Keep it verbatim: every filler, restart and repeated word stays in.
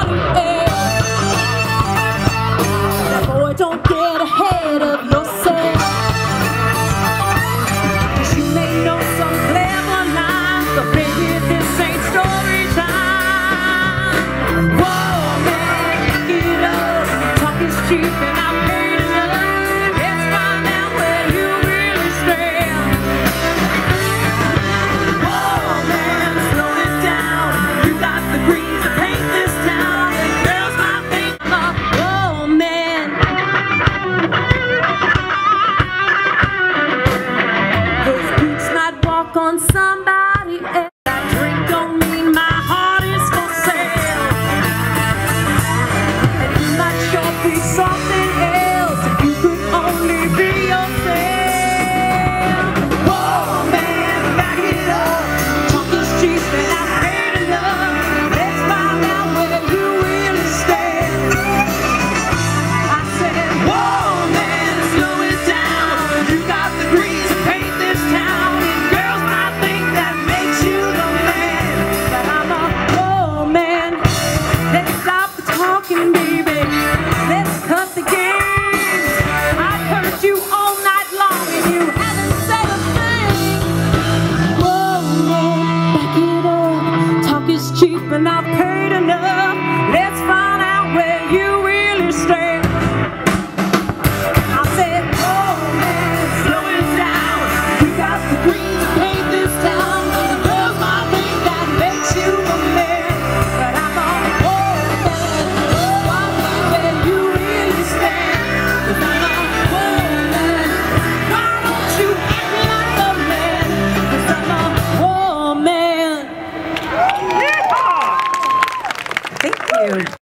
somebody else. Now boy, don't get ahead of yourself, 'cause you may know some clever lines, but baby, this ain't story time. Whoa, man, back it up. Talk is cheap and I'm paid enough. Let's find out where you really stand. Whoa, man, slow it down. You got the greens to paint this town, and girls might think I'm a whoa, man. Those boots might walk on somebody else. That drink don't mean my heart is for sale. And you might sure be something else if you could only be yourself. Whoa, man, back it up. Talk is cheap and I paid enough. Let's find out where you really stand. I said, whoa, man, slow it down. You got the grease to paint this town, and girls might think that makes you the man. But I'm a whoa, man. Let's stop the talking, baby. Let's cut the games. I've heard you all night long and you haven't said a thing. Whoa, man, back it up. Talk is cheap and I've paid enough. Let's find out where you really stand. I said, whoa, man, slow it down. We got the green to paint this town, and the girls might think that makes you a man. But I'm a whoa, man, find out where you really stand. 'Cause I'm a whoa, man. Why don't you act like a man? 'Cause I'm a whoa, man. Thank you.